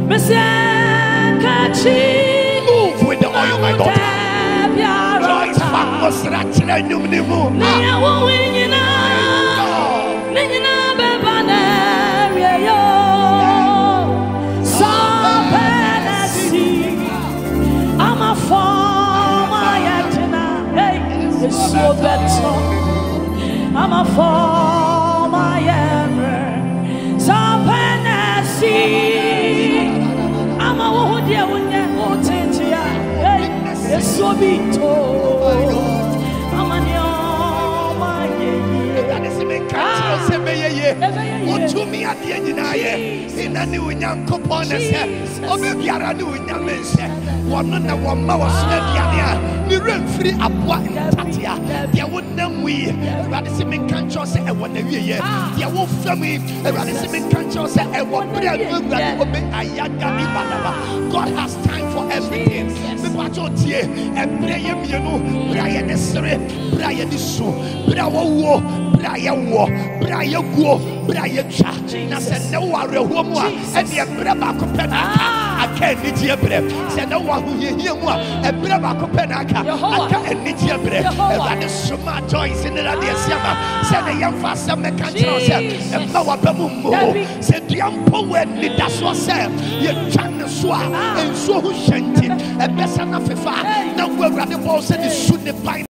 Move with the oil, my daughter. Joyce Famos Rachel Numnimu. I'm a former yatina. Hey, it's so better. I'm a former yammer. I'm a wood, yeah, when you're Tintia. Hey, it's so big. I'm a to me at the end in a new young coupon, or maybe I do in your mention. One on the one more snap, the rent free up one Tatia. There wouldn't know we, Radissim Cancho say, and one a year. There won't film me, Radissim Cancho say, and one bread will be a young God has time for everything. The Bajotier and Brian, you know, Brian is Sere, Brian is so, Bravo, Brian War, Brian Go, Brian Chat. I said, no worry, woman, and the Brava Copenhagen. I can't need your breath. Said no one who hear one, and Brava Copenhagen. I can't need your breath. And the Suma Joyce in the Radiasama said the young faster mechanical and Power Bamumo said the young poet did that was said. You can't swallow and so who shanty, and best enough if I now we're running balls and you shouldn't buy.